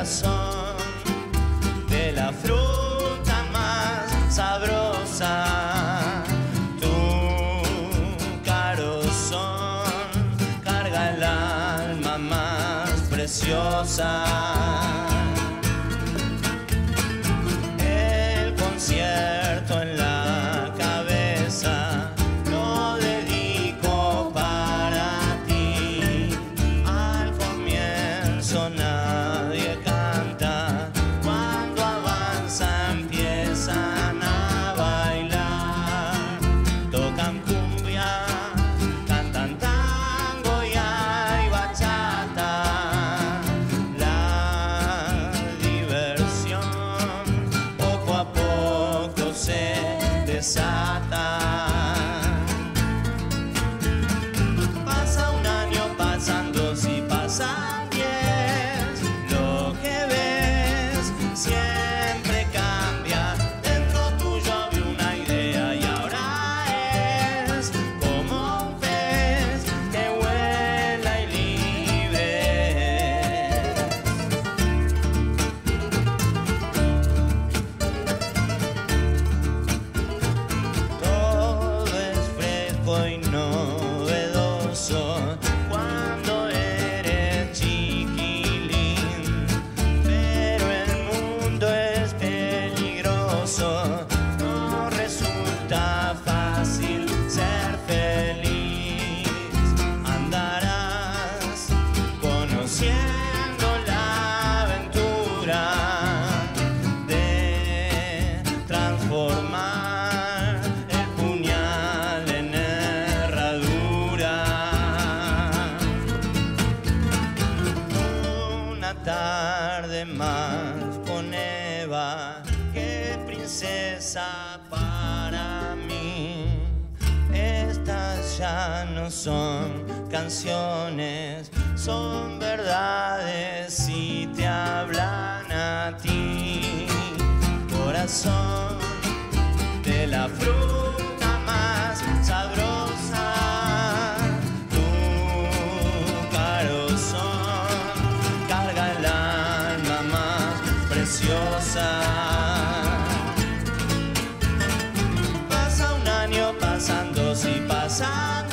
corazón de la fruta más sabrosa. Tu carozón carga el alma más preciosa. El concierto en la cabeza lo dedico para ti. Al comienzo nadie canta, cuando avanza empiezan a bailar. Tocan cumbia, cantan tango y hay bachata. La diversión poco a poco se desata. Pasa un año, pasan dos y pasan 10. Lo que ves siempre cambia. Dentro tuyo había una idea y ahora es como un pez que vuela y libre. Todo es fresco y novedoso cuando eres chiquilín, pero el mundo es peligroso, no resulta fácil ser feliz. Andarás conociendo la aventura de transformar el puñal en herradura. Una tarde más con Eva, qué princesa para mí. Estas ya no son canciones, son verdades si te hablan a ti. Corazón de la fruta más sabrosa, tu carozón carga el alma más preciosa. Pasa un año, pasan dos y pasan